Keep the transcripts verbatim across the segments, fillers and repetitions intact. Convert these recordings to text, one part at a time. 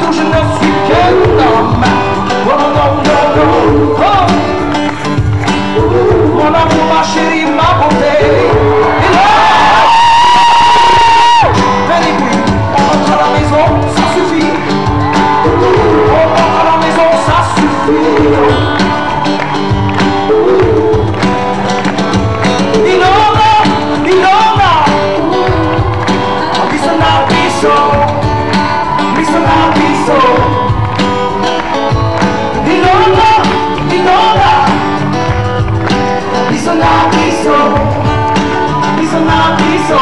où je ne suis qu'un homme. Oh non, non, non, oh. Mon amour, ma chérie, ma beauté. Et là, venez, oui, on rentre à la maison, ça suffit. On rentre à la maison, ça suffit. Ilona, Ilona, listen now, Biso, listen now, Biso. Ilona, Ilona, listen now, Biso, listen now, Biso.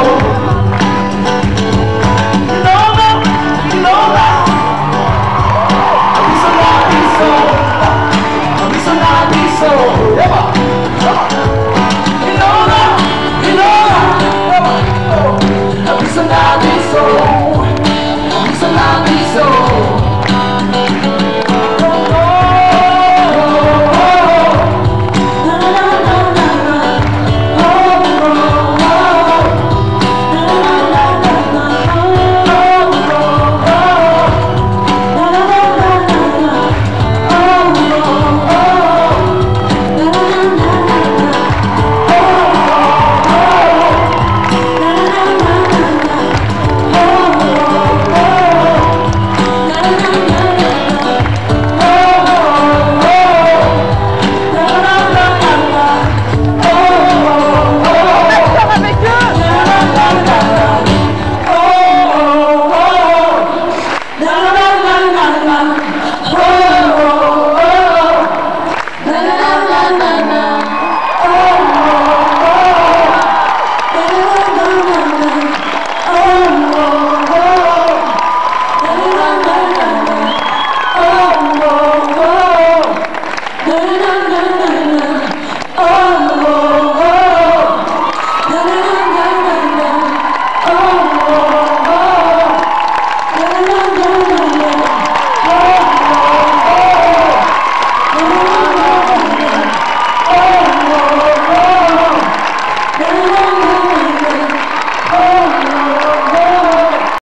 Ilona, Ilona, listen now, Biso, listen now, Biso. Come on, come on. Ilona, Ilona, come on, oh. Listen now, Biso, listen now, Biso. La la la la la la.